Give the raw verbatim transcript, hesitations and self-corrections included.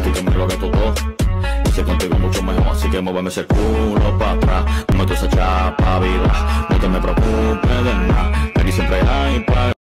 ti que me lo haga todo. Y si contigo mucho mejor, así que muéveme ese culo pa' atrás.